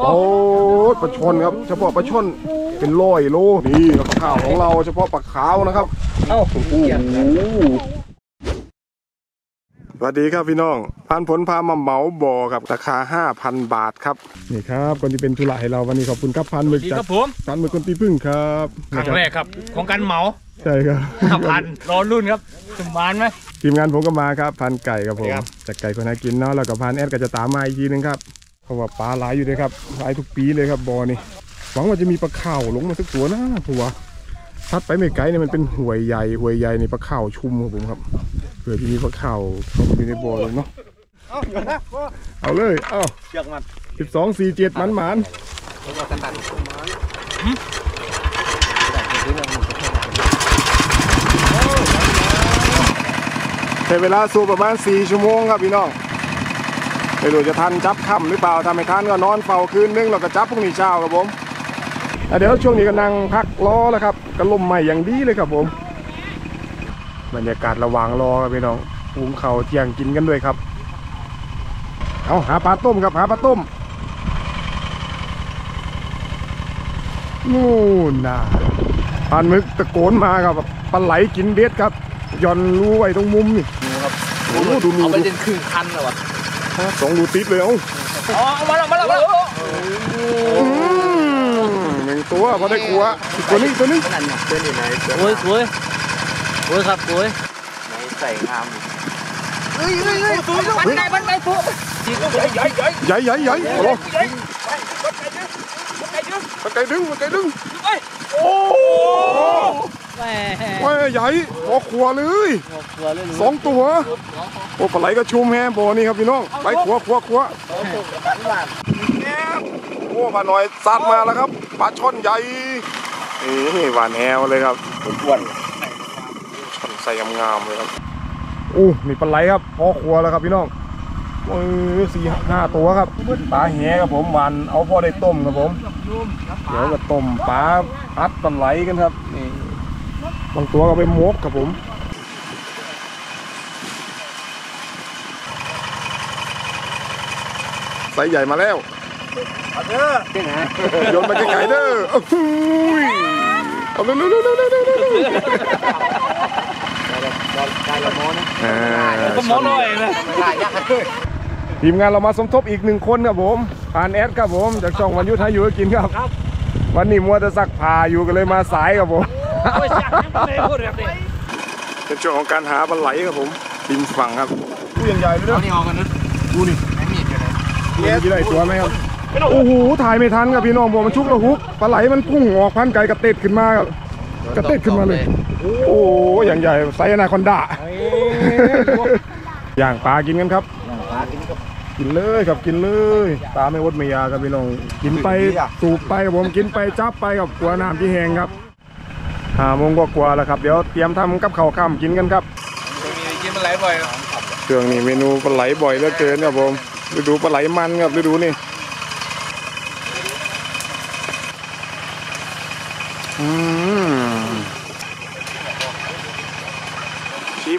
โอ้ปลาช่อนครับเฉพาะปลาช่อนเป็น100 โลนี่ปลาขาวของเราเฉพาะปลาขาวนะครับเอ้าโอ้โหสวัสดีครับพี่น้องพันผลพามาเหมาบ่อครับราคา 5,000 บาทครับนี่ครับคนที่เป็นธุระให้เราวันนี้ขอบคุณครับพันหมึกจากพันหมึกคนตีพึ่งครับครั้งแรกครับของการเหมาใช่ครับพันรอรุ่นครับสมานไหมทีมงานผมก็มาครับพันไก่ครับผมจากไก่คนหากินเนาะแล้วก็พันแอดก็จะตามมาอีกทีนึงครับเพราะว่าปลาหลายอยู่เลยครับหลายทุกปีเลยครับบ่อนี่หวังว่าจะมีปลาข่าวลงมาสักตัวนะผัวทัดไปไม่ไกลเนี่ยมันเป็นห่วยใหญ่ในปลาข่าวชุ่มครับผมครับเผื่อที่มีปลาข่าวเข้ามาอยู่ในบ่อเลยเนาะเอาเลยเอาเชือกมัน12 47มันใช้เวลาสูบประมาณ4 ชั่วโมงครับพี่น้องไม่รู้จะทันจับค่ำหรือเปล่าถ้าไม่ทันก็นอนเฝ้าคืนนึงแล้วก็จับพรุ่งนี้เช้าครับผมเดี๋ยวช่วงนี้ก็นั่งพักรอแล้วครับกระลมใหม่อย่างดีเลยครับผมบรรยากาศระหว่างรอครับพี่น้องหุงข้าวเที่ยงกินกันด้วยครับเอาหาปลาต้มครับหาปลาต้มนู่นน่ะพันมึกตะโกนมาครับปลาไหลกินเบ็ดครับย่อนรูไว้ตรงมุมนี่ครับโอ้ดูเอาไปจนครึ่งคันแล้ววะ2 รูติดเลยเอามาแล้ว 1 ตัวพอได้กลัวตัวนี้ตัวนี้โอ้ยสวยครับสวยใส่งามมันไหนตัวใหญ่โอ้มันไก่ดึงโอ้ว่าใหญ่พอขวเลย2 ตัวโอ้ปลาไหลก็ชุ่มแฮมบ่อนี่ครับพี่น้องไปขวโอ้ปลาหน่อยซัดมาแล้วครับปลาช่อนใหญ่นี่หวานแฮวเลยครับอ้วนช่อนใส่งามเลยครับโอ้นี่ปลาไหลครับพอขวแล้วครับพี่น้อง4-5 ตัวครับปลาแหครับผมหวานเอาพอได้ต้มครับผมเดี๋ยวก็ต้มปลาอัดปลาไหลกันครับนี่บางตัวก็ไปมกครับผมไซส์ใหญ่มาแล้วโยนไปไกลๆเด้อเอาเร็วได้ละม้อนนะม้อนเลยนะทีมงานเรามาสมทบอีก1 คนครับผมผ่านแอดครับผมจากช่องวันยุทธให้อยู่กินครับวันนี้มัวจะซักผ้าอยู่กันเลยมาสายครับผมเป็นช่วงของการหาปลาไหลครับผมริมฝั่งครับผู้ใหญ่เลยนะนี่ออกกันนะดูนี่ไม่มีกันเลยมีได้ตัวไหมครับโอ้โหถ่ายไม่ทันครับพี่น้องบอกมันชุกระหุกปลาไหลมันพุ่งออกพันไก่กระเต็ดขึ้นมาครับกระเต็ดขึ้นมาเลยโอ้อย่างใหญ่ไซส์อนาคอนดาย่างปลากินกันครับกินเลยครับกินเลยตาไม่อดไม่ยาครับพี่น้องกินไปสูบไปผมกินไปจับไปกับกลัวน้ำที่แห้งครับ5 โมงกว่าแล้วครับเดี๋ยวเตรียมทำกับข้าวค่ำกินกันครับกินปลาไหลบ่อยเครื่องนี้เมนูปลาไหลบ่อยเหลือเกินครับผมฤดูปลาไหลมันครับฤดูนี่ชิม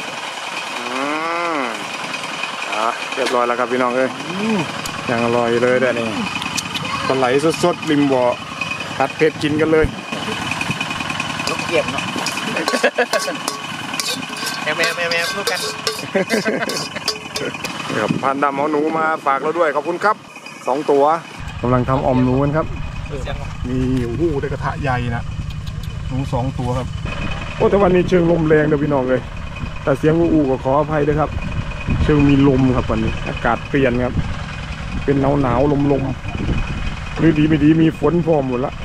เรียบร้อยแล้วครับพี่น้องเอ้ยยังอร่อยเลยแต่นี่ปลาไหลสดๆริมบ่อผัดเผ็ดกินกันเลยลูกเก็บเนาะแม่พูดกันครับพันดำเอาหนูมาฝากเราด้วยขอบคุณครับ2 ตัวกำลังทำอมหนูกันครับมีหูได้กระทะใหญ่นะหนู2 ตัวครับโอ้แต่วันนี้เชิงลมแรงเด้อพี่น้องเลยแต่เสียงอูก็ขออภัยด้วยครับเชิงมีลมครับวันนี้อากาศเปลี่ยนครับเป็นหนาวลมหรือดีไม่ดีมีฝนพร้อมหมดละ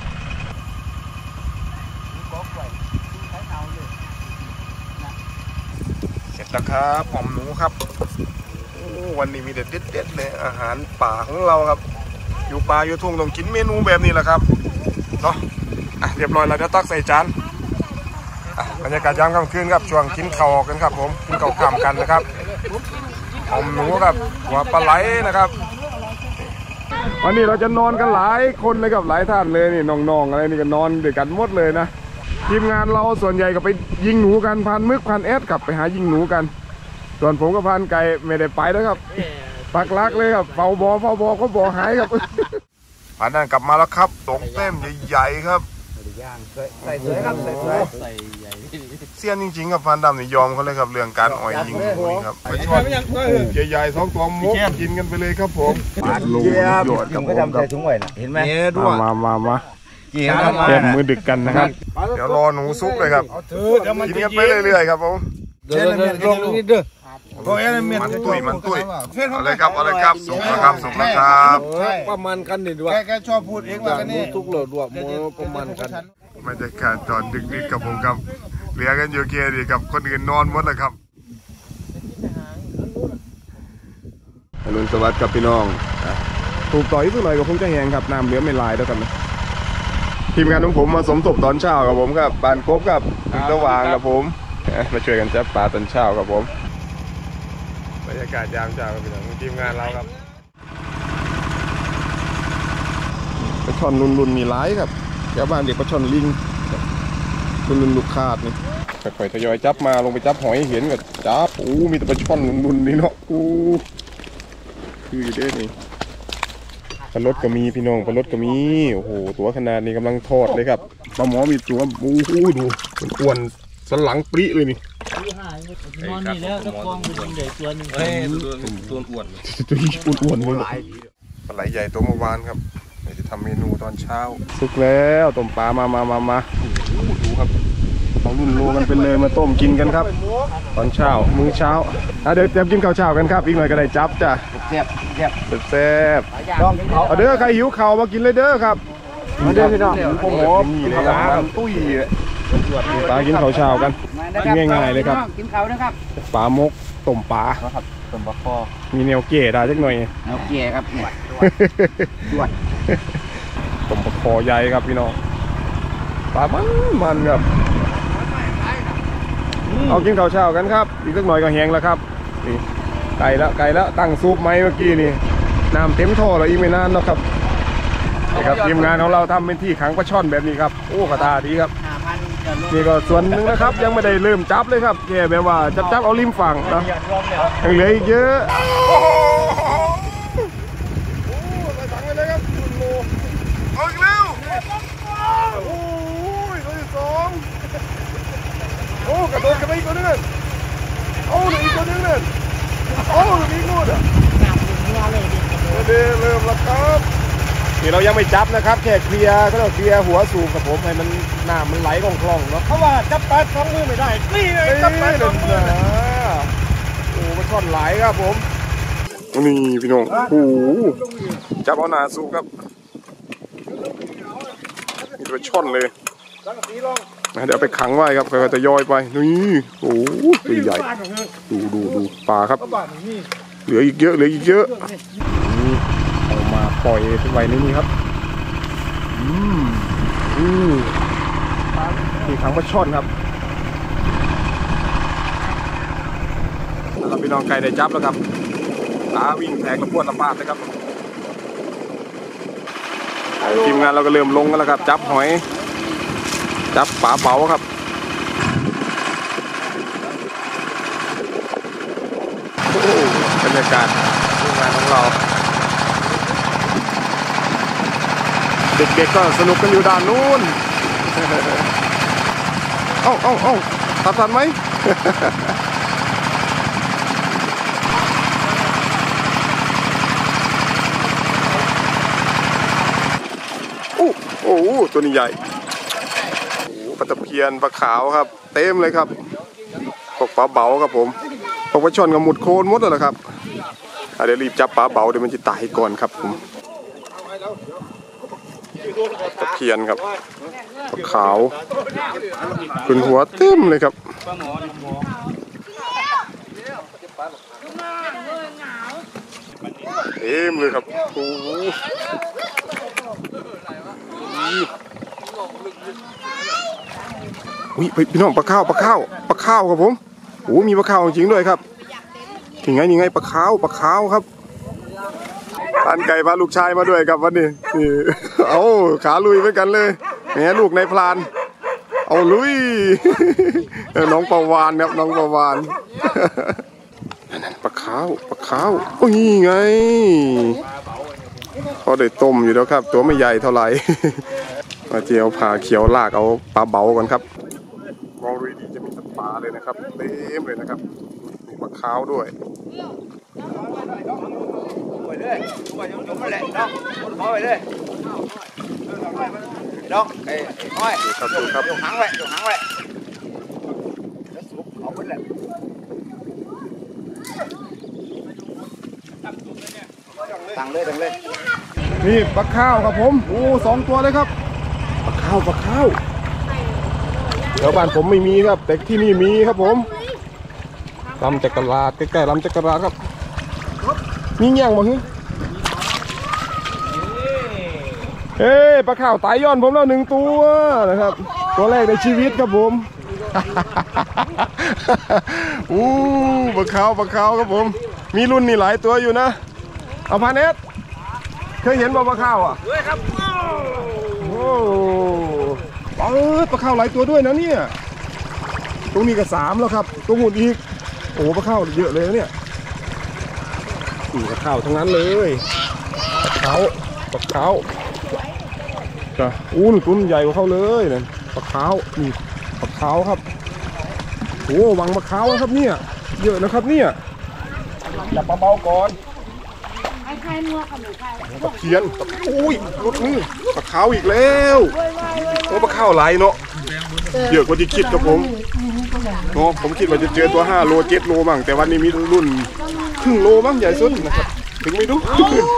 เสร็จแล้วครับอมหนูครับวันนี้มีเด็ดเลยอาหารป่าของเราครับอยู่ป่าอยู่ทุ่งต้องกินเมนูแบบนี้แหละครับเนาะเรียบร้อยแล้วจะตักใส่จานบรรยากาศยามกลางคืนครับช่วงกินข้าวกันครับผมกินข้าวกล่ำกันนะครับอมหนูครับหัวปลาไหลนะครับวันนี้เราจะนอนกันหลายคนเลยครับหลายท่านเลยนี่น้องๆอะไรนี่ก็นอนด้วยกันหมดเลยนะทีมงานเราส่วนใหญ่ก็ไปยิงหนูกันพันมึกพันแอดกลับไปหายิงหนูกันส่วนผมกับพันไก่ไม่ได้ไปนะครับปักลักเลยครับเฝ้าบ่อก็บ่อหายครับอันนั้นกลับมาแล้วครับตกเต้มใหญ่ๆครับใส่สวยครับใส่สวยใส่ใหญ่เซียนจริงๆครับฟันดำนี่ยอมเขาเลยครับเรื่องการอ่อยยิงนี่ครับไปชอบใหญ่ๆ2 ตัวมุกกินกันไปเลยครับผมลงหยดกับผมครับเห็นไหมมาแก้มือดึกกันนะครับเดี๋ยวรอหนูซุปเลยครับกินกันไปเรื่อยๆครับผมมันตุ้ยอะไรครับสุกนะครับประมาณกันนี่ด้วยแกชอบพูดเองว่ากันนี่ทุกเหล่าด้วยโมประมาณกันบรรยากาศตอนดึกๆกับผมครับเหลือกันอยู่เกียร์ดีกับคนอื่นนอนหมดเลยครับอรุณสวัสดิ์กับพี่น้องถูกต่อยสักหน่อยก็คงจะแห้งครับน้ำเหลือไม่ลายแล้วกันนะทีมงานของผมมาสมทบตอนเช้ากับผมครับบานกบกับถึงสว่างกับผมมาช่วยกันจับปลาตอนเช้ากับผมบรรยากาศยามเช้ากับพี่น้องทีมงานเราครับปลาช่อนรุนๆมีหลายครับแถวบ้านเด็กปลาช่อนลิงรุนลูกคาดนี่ค่อยๆทยอยจับมาลงไปจับหอยเห็นกับจับมีแต่ปลาช่อนรุนๆนี่เนาะคือเด้นี่ปลารสก็มีพี่น้องปลารสก็มีโอ้โหตัวขนาดนี้กำลังทอดเลยครับปลาหมอมีตัวดูอ้วนสันหลังปริเลยนี่นอนนี่แล้วตะกองมันใหญ่ตัวนึงตัวอ้วนเลยปลาไหลใหญ่ตัวเมื่อวานครับเดี๋ยวจะทำเมนูตอนเช้าสุกแล้วต้มปลามาดูครับของรุ่นโลกันเป็นเลยมาต้มกินกันครับตอนเช้ามื้อเช้าเดี๋ยวเตรียมกินข้าวเช้ากันครับอีกหน่อยก็ได้จับจ้ะแซ่บเอาเด้อใครหิวข้าวมากินเลยเด้อครับมาเด้อพี่น้องผมหอมนี่เลยครับตุ้ยปลากินข้าวเช้ากันง่ายๆเลยครับกินข้าวนะครับปลามกต้มปลาต้มปลาคอมีแนวเก๋ได้สักหน่อยแนวเก๋ครับหนวดต้มปลาคอใหญ่ครับพี่น้องปลามันครับเอากินข้าวเช้ากันครับอีกสักหน่อยก็แห้งแล้วครับนี่ไก่แล้วตั้งซุปไหมเมื่อกี้นี่น้ำเต็มท่อแล้วอีกไม่นานนะครับนี่ครับทีมงานของเราทำเป็นที่ขังปลาช่อนแบบนี้ครับโอ้กระตาดีครับนี่ก็ส่วนหนึ่งนะครับยังไม่ได้เริ่มจับเลยครับแค่แบบว่าจับเอาริมฝั่งนะยังเหลืออีกเยอะเอาอีกแล้วโอ้ยตัวที่2โอ้กระโดดกันไปอีกตัวนึงโอ้อีกตัวนึงเนี่ยโอ้อีกนู่นอ่ะเริ่มแล้วครับนี่เรายังไม่จับนะครับแค่เคลียร์ก็ต้องเคลียร์หัวสูบกับผมให้มันน้ำมันไหลคล่องๆเนาะเพราะว่าจับปลา2 มือไม่ได้นี่เลยจับปลา2 มือโอ้มันช่อนไหลครับผมนี่พี่น้องโอ้จับเอาหนาสูบครับนี่ตัวช่อนเลยเดี๋ยวไปขังไว้ครับค่อยๆจะย่อยไปนี่โอ้ตัวใหญ่ดูปลาครับเหลืออีกเยอะนี่เอามาปล่อยไว้ในนี้ครับนี่ขังปลาช่อนครับแล้วพี่น้องไก่ได้จับแล้วครับปลาวิ่งแผงกระพวดระบาดเลยครับทีมงานเราก็เริ่มลงกันแล้วครับจับหอยจับปลาเป๋าครับบรรยากาศทีมงานของเราเด็กๆก็สนุกกันอยู่ด้านนู้นเอ้าตัดทันไหมโอ้ตัวนี้ใหญ่ปลาตะเพียนปลาขาวครับเต็มเลยครับพวกปลาเบาครับผมพวกปลาช่อนกับหมุดโคนหมดเลยครับเดี๋ยวรีบจับปลาเบาเดี๋ยวมันจะตายก่อนครับผมตะเพียนครับปลาขาวเป็นหัวเต็มเลยครับเต็มเลยครับโอ้พี่น้องปลาข้าวครับผมโอ้มีปลาข้าวจริงด้วยครับยังไงปลาข้าวครับปานไก่พาลูกชายมาด้วยครับวันนี้นี่เอาขาลุยเหมือนกันเลยแหมลูกในพลานเอาลุยน้องปลาวานครับน้องปลาวานนั่นปลาขขาวโอ้ยไงเขาได้ต้มอยู่แล้วครับตัวไม่ใหญ่เท่าไหร่ มาเจียวผ่าเขียวลากเอาปลาเบาก่อนครับมองดูดีจะมีปลาเลยนะครับเต็มเลยนะครับมีปลาขาวด้วยไปเลยไปยงๆนั่นแหละน้องไปเลยน้องไอ้อ้อยครับยกหางไว้แล้วสูบเขาไปเลยตั้งเลยนี่ปลาข้าวครับผมโอ้2 ตัวเลยครับปลาข้าวแถวบ้านผมไม่มีครับแต่ที่นี่มีครับผมลำจักรราชใกล้ๆลำจักรราชครับมีเงี้ยงบ่ฮึเฮ้ยปลาข้าวตายย้อนผมแล้ว1 ตัวนะครับตัวแรกในชีวิตครับผม อู้ปลาข้าวครับผมมีรุ่นนี่หลายตัวอยู่นะเอาพาเนสเคยเห็นปลาข้าวอ่ะด้วยครับโอ้ปลาข้าวหลายตัวด้วยนะเนี่ยตรงนี้ก็3แล้วครับตรงหุ่นอีกโอ้ปลาข้าวเยอะเลยเนี่ยปลาข้าวทั้งนั้นเลยปลาข้าวจ้ะอู้นตัวใหญ่กว่าเขาเลยนั่นปลาข้าวนี่ปลาข้าวครับโอ้วางปลาข้าวครับเนี่ยเยอะนะครับเนี่ยจับเบาๆก่อนตะเคียนอุ้ยรถนี่ปลาขาวอีกแล้วโอ้ปลาข้าวไหลเนาะเยอะกว่าที่คิดครับผมเนาะผมคิดว่าจะเจอตัว5 โล 7 โลบ้างแต่วันนี้มีรุ่นครึ่งโลบ้างใหญ่สุดนะครับถึงไม่รู้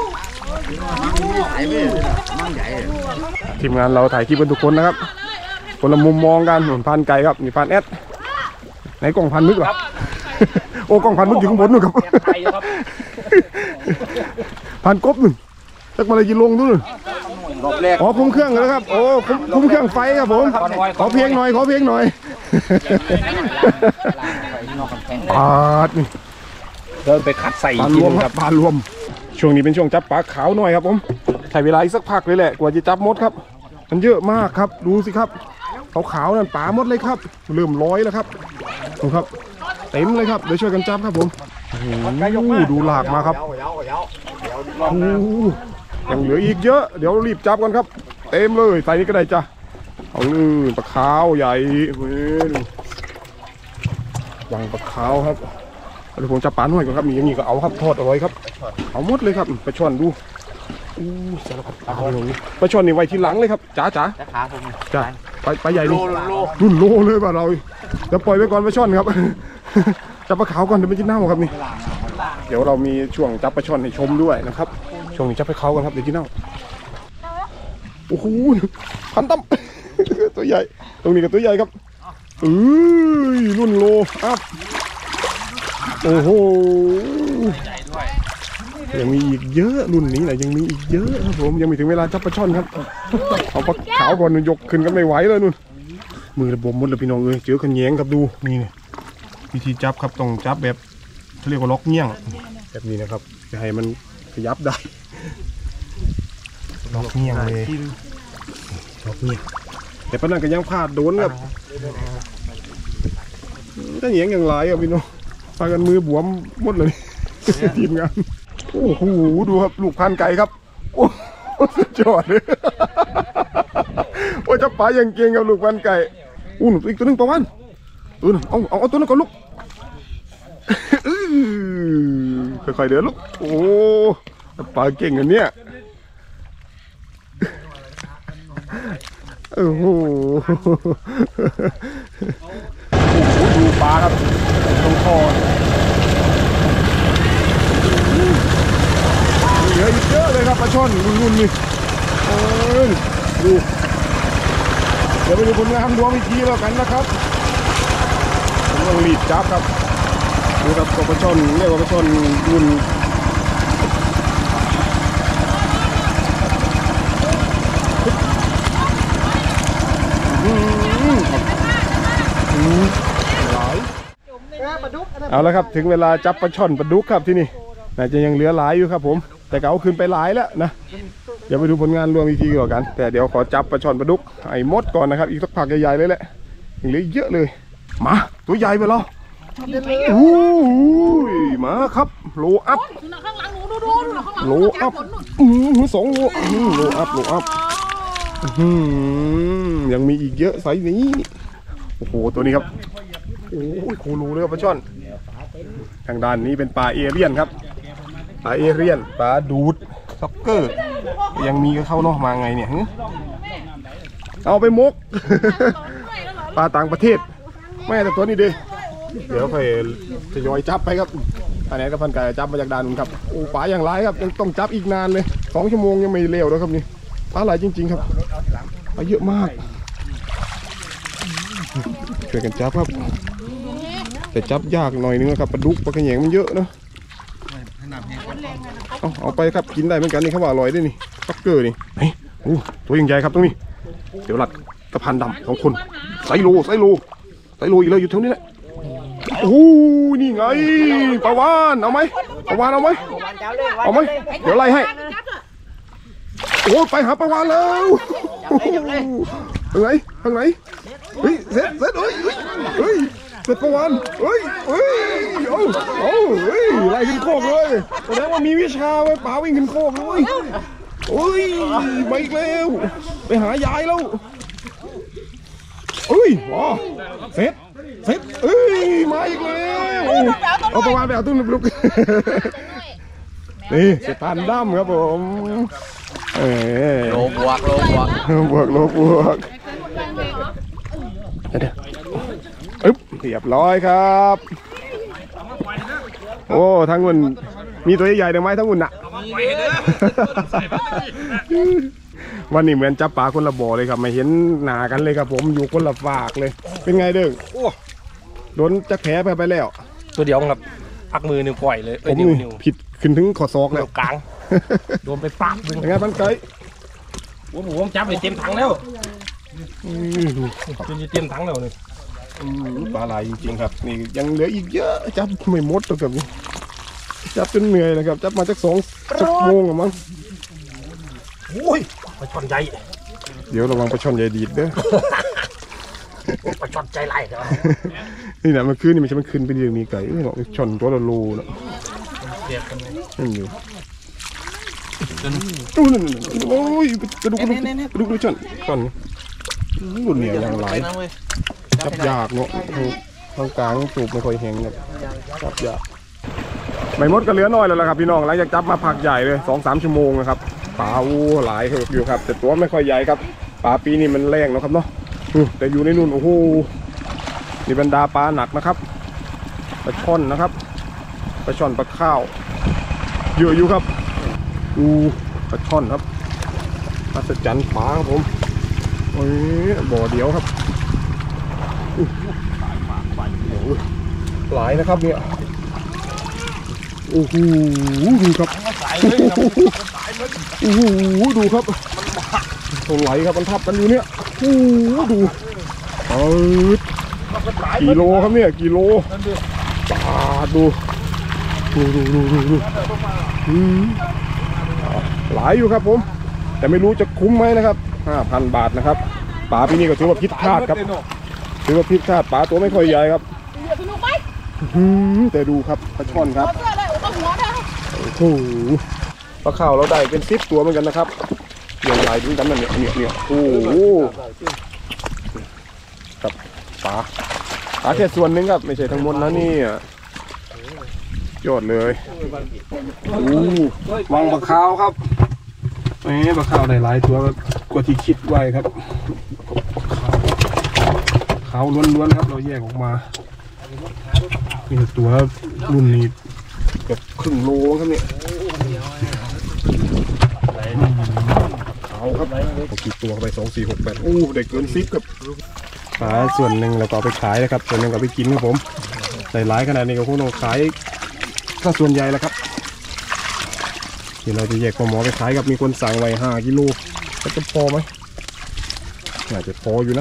ทีมงานเราถ่ายคลิปกันทุกคนนะครับคนละมุมมองกันหนุนพันไก่ครับนี่พันแอดไหนกล่องพันมึกเหรอโอ้กล่องพันมึกอยู่ข้างบนนู่นครับพันกบหนึ่งจักมาเลยยินลงนู่นอ๋อคุ้มเครื่องแล้วครับโอ้คุ้มเครื่องไฟครับผมขอเพียงหน่อยนี่เดินไปคัดใส่ปลารวมครับปลารวมช่วงนี้เป็นช่วงจับปลาขาวหน่อยครับผมใช้เวลาอีกสักพักเลยแหละกว่าจะจับมดครับมันเยอะมากครับดูสิครับขาวนั่นปลามดเลยครับเริ่มร้อยแล้วครับดูครับเต็มเลยครับเดี๋ยวช่วยกันจับครับผมดูหลากมาครับยังเหลืออีกเยอะเดี๋ยวรีบจับกันครับเต็มเลยใส่นี้ก็ได้จ้ะเอาเลยปลาขาวใหญ่วางปลาขาวครับเดี๋ยวผมจับปลาหน่อยก่อนครับมีอย่างนี้ก็เอาครับทอดเอาไว้ครับเอาหมดเลยครับไปช่อนดูสารพัดปลาเลยไปช่อนนี่ไว้ทีหลังเลยครับจ๋าจ้าไปใหญ่นี่รุ่นโลเลยป่ะเราเดี๋ยวปล่อยไว้ก่อนไปช่อนครับจับปลาขาวก่อนเดี๋ยวมันจะเน่าครับนี่เดี๋ยวเรามีช่วงจับปลาช่อนให้ชมด้วยนะครับช่วงนี้จับปลาขาวกันครับเดี๋ยวจะเน่าโอ้โหพันตั้มตัวใหญ่ตรงนี้ก็ตัวใหญ่ครับรุ่นโลอัพโอ้โหยังมีอีกเยอะรุ่นนี้แหละยังมีอีกเยอะครับผมยังไม่ถึงเวลาจับปลาช่อนครับเอาปลาขาวก่อนยกขึ้นกันไม่ไหวเลยนู่นมือระบบหมดเลยพี่น้องเอ้ยเจอขันแย้งครับดูนี่วิธีจับครับต้องจับแบบเขาเรียกว่าล็อกเงี้ยงแบบนี้นะครับจะให้มันขยับได้ล็อกเงี้ยงเลยล็อกเงี้ยงแต่ปนันก็ยังพลาดโดนครับถ้าแย้งอย่างไรครับพี่น้องพากันมือบวมหมดเลยทีมงานโอ้โหดูครับลูกพันไก่ครับโอ้สุดยอดเลยโอ้จับปลาอย่างเก่งกับลูกพันไก่อีกตัวนึงประวันเอาตัวนั้นก่อนลูกค่อยๆเดินลูกโอ้ปลาเก่งอันเนี้ยโอ้โหดูปลาครับตรงคอเหลืออีกเยอะเลยครับปลาช่อนรุ่นนี่ดูเดี๋ยวไปดูผลงานรวมอีกทีแล้วกันนะครับผมต้องรีบจับครับดูครับปลาช่อนเรียกว่าปลาช่อนรุ่นเอาละครับถึงเวลาจับปลาช่อนปลาดุกครับที่นี่น่าจะยังเหลือหลายอยู่ครับผมแต่ก็เอาขึ้นไปหลายแล้วนะเดี๋ยวไปดูผลงานรวมอีกทีก่อนกันแต่เดี๋ยวขอจับปลาช่อนปลาดุกไอ้มดก่อนนะครับอีกสักผักใหญ่ๆเลยแหละยังเหลือเยอะเลยมาตัวใหญ่ไปแล้วมาครับโลอัพข้างหลังหนูดูข้างหลังโลอัพ2 โลโลอัพยังมีอีกเยอะไซส์นี้โอ้โหตัวนี้ครับโอ้ยโครูเลยครับปลาช่อนทางด้านนี้เป็นปลาเอเรียนครับปลาเอเรียนปลาดูดซ็อกเกอร์ยังมีก็เข้าเนาะมาไงเนี่ยเอาไปมก ปลาต่างประเทศแม่แต่ตัวนี้ดิเดี๋ยวค่อยทยอยจับไปครับอันนี้ก็พันไก่จับมาจากด่านนู้นครับโอ้ปลาอย่างไรครับยังต้องจับอีกนานเลย2 ชั่วโมงยังไม่เร็วแล้วครับนี่ปลาไหลจริงๆครับปลาเยอะมากช่วยกันจับครับแต่จับยากหน่อยนึงครับปลาดุกปลากระแหงมันเยอะเนาะเอาไปครับกินได้เหมือนกันนี่เขาว่าอร่อยด้วยนี่ซ็อกเกอร์นี่โอ้ตัวใหญ่ครับตรงนี้เดี๋ยวหลัดตะพันดำ2 คนไซโลอีกแล้วอยู่เท่านี้แหละโอ้นี่ไงปลาวานเอาไหมปลาวานเอาไหมเดี๋ยวไล่ให้โอ้ไปหาปลาวานแล้วข้างไหนเฮ้ยเสร็จเฮ้ยเสร็จปลาวานเฮ้ยไล่ขึ้นโคกเลยแสดงว่ามีวิชาไว้ป่าวิ่งขึ้นโคกเลยไปอีกแล้วไปหายายแล้วว้าเสร็จมาอีกแล้วเอาประมาณแบบตุ้มลุกนี่เสร็จพันด้ำครับผมโลบวกบวกเดี๋ยวเรียบร้อยครับโอ้ทั้งวันมีตัวใหญ่ๆได้ไหมทั้งวันน่ะวันนี้เหมือนจับปลาคนละบ่อเลยครับไม่เห็นหนากันเลยครับผมอยู่คนละฝากเลยเป็นไงเด้งโดนจักแผลไปแล้วตัวเดียวครับพักมือ1ปล่อยเลยผมผิดขึ้นถึงขอศอกแล้วกลางโดนไปปากนึงยังไงบ้านไก่ผมจับเลยเต็มถังแล้วดูเต็มถังแล้วนี่ปลาไหลจริงๆครับนี่ยังเหลืออีกเยอะจับไม่หมดตัวกับนี้จับจนเหนื่อยเลยครับจับมาจาก2 ชั่วโมงมั้งปลาช่อนใหญ่เดี๋ยวระวังปลาช่อนใหญ่ดีดเด้อปลาช่อนใจไหลเด้อนี่นะมันคืนนี่มันจะมันคืนไปเรื่องนี้ไก่เนาะช่อนตัวละโลเนาะนั่นอยู่โอ้ยกระดูกช่อนรุ่นเนี่ยยังไหลจับยากเนาะทางกลางสูบไม่ค่อยแห้งครับจับยากไม่มดก็เหลือน้อยแล้วล่ะครับพี่น้องหลังจากจับมาผักใหญ่เลย2-3 ชั่วโมงนะครับปลาหลายอยู่ครับแต่ตัวไม่ค่อยใหญ่ครับปลาปีนี้มันแรงนะครับเนาะแต่อยู่ในนู่นโอ้โหนี่บรรดาปลาหนักนะครับปลาช่อนนะครับปลาช่อนปลาข้าวเยอะอยู่ครับปลาช่อนครับปลาสจันปลาครับผมบ่อเดียวครับหลายนะครับเนี่ยโอ้โหดูครับโอ้โหดูครับตัวไหลครับมันทับกันอยู่เนี่ยโอ้โหดูกิโลครับเนี่ยกิโลปลาดูหลายอยู่ครับผมแต่ไม่รู้จะคุ้มไหมนะครับ 5,000 บาทนะครับปลาปีนี้ก็ถือว่าพิษพลาดครับถือว่าพิษพลาดปลาตัวไม่ค่อยใหญ่ครับแต่ดูครับปลาช่อนครับโอ้โหปลาข้าวเราได้เป็น10 ตัวเหมือนกันนะครับอย่างไรดูกันนั่นเนี่ยโอ้โหครับปลาแค่ส่วนนึงครับไม่ใช่ทั้งหมดนะนี่ยอดเลยวังปลาข้าวครับปลาข้าวได้หลายตัวกว่าที่คิดไว้ครับขาวล้วนๆครับเราแยกออกมามีตัวรุ่นนี้แบบครึ่งโลครับเนี่ยขาวครับกี่ตัวไป2 4 6 8ได้เกิน10ครับปลาส่วนหนึ่งเราก็เอาไปขายนะครับส่วนหนึ่งก็ไปกินครับผมใส่หลายขนาดนี้ก็คงต้องขายก็ส่วนใหญ่แล้วครับที่เราจะแยกปลาหมอไปขายครับมีคนสั่งไว้5 กิโลจะพอไหมน่าจะพออยู่นะ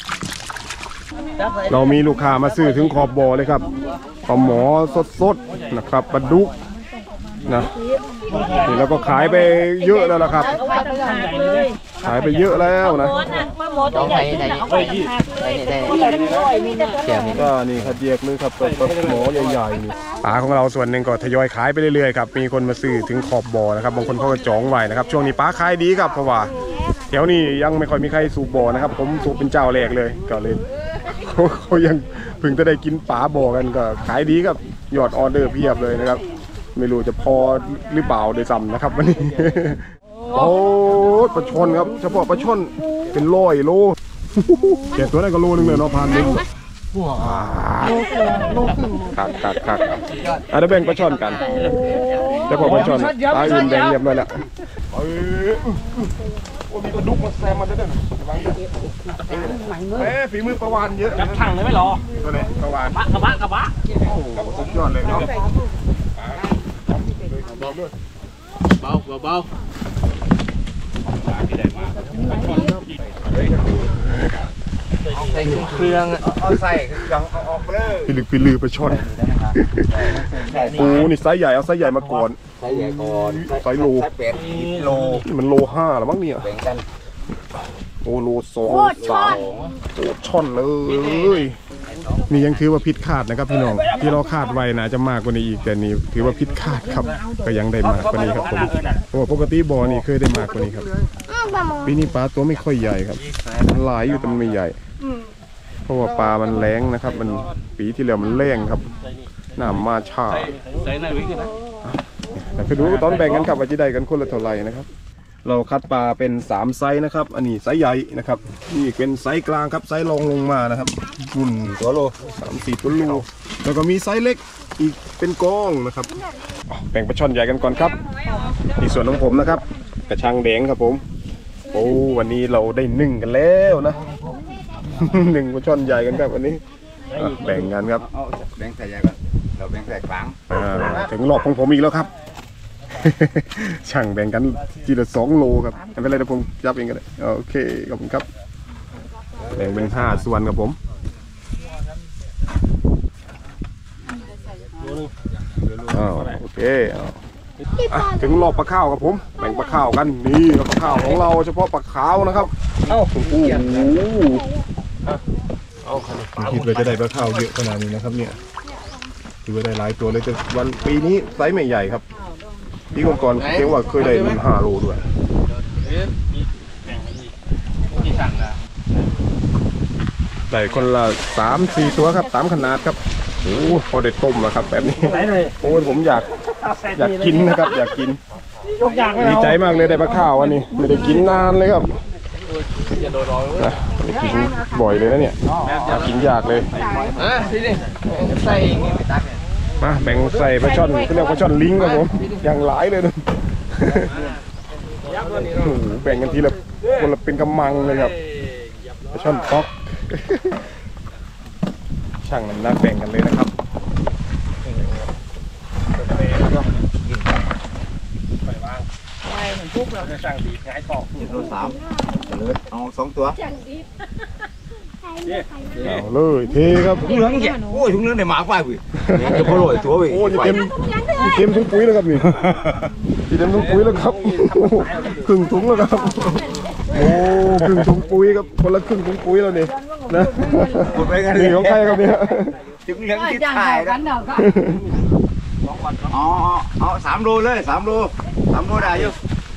เรามีลูกค้ามาซื้อถึงขอบบ่อเลยครับปลาหมอสดๆนะครับปลาดุกนะนี่เราก็ขายไปเยอะแล้วล่ะครับขายไปเยอะแล้วนะตัวใหญ่เอาไปหักเลยก็นี่ครับแยกเลยครับแบบหมอใหญ่ๆนี่ปลาของเราส่วนหนึ่งก็ทยอยขายไปเรื่อยๆครับมีคนมาซื้อถึงขอบบ่อนะครับบางคนเขาก็จองไว้นะครับช่วงนี้ปลาขายดีครับเพราะว่าแถวนี้ยังไม่ค่อยมีใครสูบบ่อนะครับผมสูบเป็นเจ้าแรกเลยก็เลยเขายังเพิ่งจะได้กินปลาบ่อกันก็ขายดีครับยอดออเดอร์เพียบเลยนะครับไม่รู้จะพอหรือเปล่าโดยซ้ำนะครับวันนี้ โอ้ปลาช่อนครับเฉพาะปลาช่อนเป็น100 โลแกตัวได้ก็โลนึงเลยเนาะพันนึงคักอ่ะเดี๋ยวแบ่งปลาช่อนกันเฉพาะปลาช่อนปลาอื่นแบ่งเรียบร้อยแล้วโอ้มีกระดูกมาแซมมาด้วยฝีมือประวานเยอะจับถังเลยไม่รอตัวนี้ประวานกระบะโอ้สุดยอดเลยเนาะเบาเครื่องเอาใส่ยังเอาออกเลยพี่ลือปลาช่อนโอ้นี่ไซส์ใหญ่เอาไซส์ใหญ่มาก่อนใส่ใหญ่ก่อนไซส์โลใส่เป็ดโลนี่มันโล5แล้วมั้งเนี่ยแบ่งกันโอ้โล2 โล 3โอ้ช่อนเลยนี่ยังถือว่าผิดคาดนะครับพี่น้องที่เราคาดไว้นะจะมากกว่านี้อีกแต่นี่ถือว่าผิดคาดครับก็ยังได้มากกว่านี้ครับผมโอ้ปกติบ่อนี่เคยได้มากกว่านี้ครับปีนี้ปลาตัวไม่ค่อยใหญ่ครับมันหลายอยู่แต่มันไม่ใหญ่เพราะว่าปลามันแรงนะครับมันปีที่แล้วมันแรงครับน้ำมาช้าใส่ในวิกนะแต่ไปดูตอนแบ่งกันครับว่าจะได้กันคนละเท่าไหร่นะครับเราคัดปลาเป็น3ไซส์นะครับอันนี้ไซส์ใหญ่นะครับนี่เป็นไซส์กลางครับไซส์รองลงมานะครับรุ่นตัวโล3-4 ตัวโลแล้วก็มีไซส์เล็กอีกเป็นกองนะครับแบ่งปลาช่อนใหญ่กันก่อนครับนี่ส่วนของผมนะครับกระชังแดงครับผมโอ้วันนี้เราได้นึ่งกันแล้วนะ นึ่งปลาช่อนใหญ่กันครับวันนี้แบ่งกันครับเอาแบ่งใส่ใหญ่ก่อนเราแบ่งใส่กลางถึงรอบของผมอีกแล้วครับ ช่างแบ่งกันทีละ2 โลครับไม่เป็นไรเดี๋ยวผมจับเองก็ได้โอเคขอบคุณครับแบ่งเป็น5 ส่วนครับผมโอเคถึงรอบปลาข้าวครับผมแบ่งปลาข้าวกันนี่ปลาข้าวของเราเฉพาะปลาขาวนะครับโอ้โหคิดว่าจะได้ปลาข้าวเยอะขนาดนี้นะครับเนี่ยถือว่าได้หลายตัวเลยแต่วันปีนี้ไซส์ไม่ใหญ่ครับที่ก่อนๆเรียกว่าเคยได้มัน5 โลด้วยได้คนละ3-4 ตัวครับ3 ขนาดครับโอ้พอได้ต้มแล้วครับแบบนี้โอ้ผมอยากกินนะครับอยากกินดีใจมากเลยได้ปลาข้าววันนี้ไม่ได้กินนานเลยครับนะไม่ได้กินบ่อยเลยนะเนี่ยกินยากเลยมาแบ่งใส่ปลาช่อนเขาเรียกปลาช่อนลิงครับผมอย่างหลายเลยนะแบ่งกันทีละคนละเป็นกำมังเลยครับปลาช่อนป๊อกช่างน้ำหนักแบ่งกันเลยนะครับโล3เอา2 ตัวเอาเลยเทครับถุงเหลืองแกโอ้ยถุงเหลืองได้หมากไปพี่จะพอโรยตัวพี่โอ้ยเต็มถุงปุ๋ยแล้วครับนี่เต็มถุงปุ๋ยแล้วครับครึ่งถุงแล้วครับโอ้ครึ่งถุงปุ๋ยครับคนละครึ่งถุงปุ๋ยแล้วนี่นะนี่ของใครครับเนี่ยถุงเหลืองที่ถ่ายนะเอา3 โลเลย3 โลได้อยู่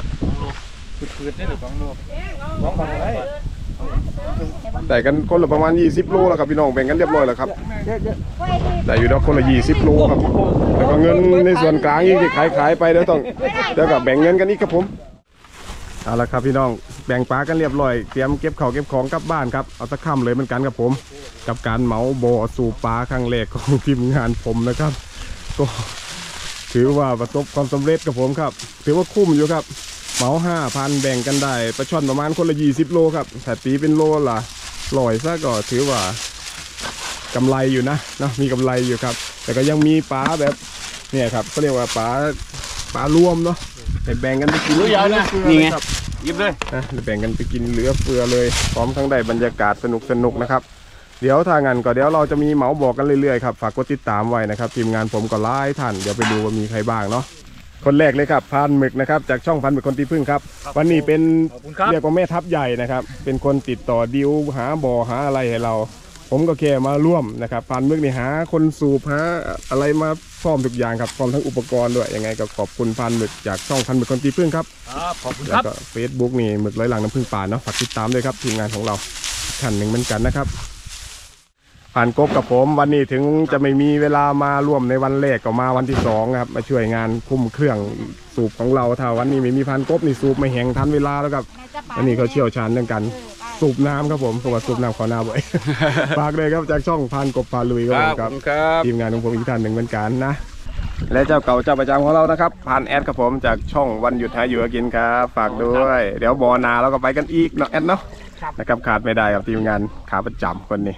แต่กันคนละประมาณ20 โลแล้วครับพี่น้องแบ่งกันเรียบร้อยแล้วครับแต่อยู่แล้วคนละ20 โลครับแล้วก็เงินในส่วนกลางอีกที่ขายไปเดี๋ยวก็แบ่งเงินกันอีกครับผมเอาละครับพี่น้องแบ่งปลากันเรียบร้อยเตรียมเก็บข้าวเก็บของกลับบ้านครับเอาตะค่ำเลยเหมือนกันครับผมกับการเหมาบ่อสู่ปลาครั้งแรกของทีมงานผมนะครับก็ถือว่าประสบความสำเร็จกับผมครับถือว่าคุ้มอยู่ครับเหมา 5,000 แบ่งกันได้ปลาช่อนประมาณคนละ20 โลครับแต่ตีเป็นโลละ100ซะก็ถือว่ากำไรอยู่นะมีกำไรอยู่ครับแต่ก็ยังมีปลาแบบเนี่ยครับเขาเรียกว่าปลารวมเนาะแต่แบ่งกันไปกินนี่ไงยิบเลยแบ่งกันไปกินเหลือเฟือเลยพร้อมทั้งได้บรรยากาศสนุกนะครับเดี๋ยวถ้างั้นก็เดี๋ยวเราจะมีเหมาบอกกันเรื่อยๆครับฝากกดติดตามไว้นะครับทีมงานผมก็ไล่ท่านเดี๋ยวไปดูว่ามีใครบ้างเนาะคนแรกเลยครับพานหมึกนะครับจากช่องพันหมึกคนตีพึ่งครับวันนี้เป็นเรียกว่าแม่ทัพใหญ่นะครับเป็นคนติดต่อดิวหาบ่อหาอะไรให้เราผมก็แค่มาร่วมนะครับพานหมึกนี่หาคนสูบหาอะไรมาพร้อมทุกอย่างครับพร้อมทั้งอุปกรณ์ด้วยยังไงก็ขอบคุณพานหมึกจากช่องพันหมึกคนตีพึ่งครับขอบคุณคแล้วรับก็เฟซบุ๊กนี่หมึกร้อยหลังน้ำพึ่งป่าเนาะฝากติดตามด้วยครับทีมงานของเราท่านหนึ่งเหมือนกันนะครับผ่านกบกับผมวันนี้ถึงจะไม่มีเวลามาร่วมในวันแรกก็มาวันที่2ครับมาช่วยงานคุมเครื่องสูบของเราถ้าวันนี้ไม่มีผ่านกบนี่สูบไม่แห้งทันเวลาแล้วครับอันนี้เขาเชี่ยวชาญเรื่องการสูบน้ำครับผมเพราะว่าสูบน้ำขอหน้าบ่อย ฝากเลยครับจากช่องผ่านกบพาลุยครับผมครับทีมงานของผมอีกท่านหนึ่งเหมือนกันนะและเจ้าเก่าเจ้าประจำของเรานะครับผ่านแอดครับผมจากช่องวันหยุดหาอยู่หากินครับฝากด้วยเดี๋ยวบอนาเราก็ไปกันอีกเนาะแอดเนาะนะครับขาดไม่ได้ครับทีมงานขาประจำคนนี้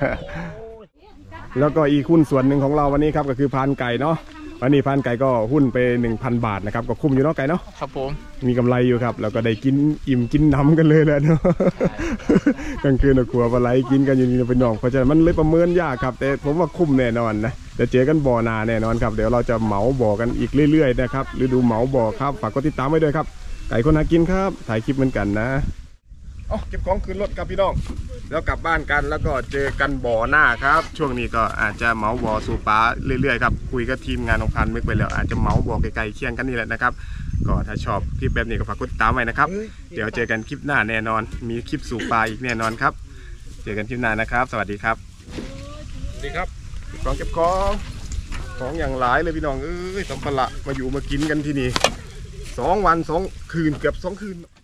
แล้วก็อีกหุ้นส่วนหนึ่งของเราวันนี้ครับก็คือพานไก่เนาะวันนี้พานไก่ก็หุ้นไป 1,000 บาทนะครับก็คุ้มอยู่เนาะไก่เนาะครับผมมีกำไรอยู่ครับแล้วก็ได้กินอิ่มกินน้ำกันเลยแหละเนาะ กลางคืนครัวปลาไหลกินกันอยู่นี่เป็นน้องเพราะฉะนั้นมันเลยประเมินยากครับแต่ผมว่าคุ้มแน่นอนนะจะเจอกันบ่อนาแน่นอนครับเดี๋ยวเราจะเหมาบ่อกันอีกเรื่อยๆนะครับฤดูเหมาบ่อครับฝากกดติดตามไว้ด้วยครับไก่คนหากินครับถ่ายคลิปเหมือนกันนะเก็บของขึ้นรถครับพี่น้องแล้วกลับบ้านกันแล้วก็เจอกันบ่อหน้าครับช่วงนี้ก็อาจจะเหมาบ่อสู่ปลาเรื่อยๆครับคุยกับทีมงานของพันมึกไปแล้วอาจจะเหมาบ่อไกลๆเคียงกันนี่แหละนะครับก็ถ้าชอบคลิปแบบนี้ก็ฝากกดติดตามไว้นะครับเดี๋ยวเจอกันคลิปหน้าแน่นอนมีคลิปสู่ปลาอีกแน่นอนครับเจอกันคลิปหน้านะครับสวัสดีครับสวัสดีครับเก็บของอย่างหลายเลยพี่น้องสัมภาระมาอยู่มากินกันที่นี่2 วัน 2 คืนเกือบ2 คืน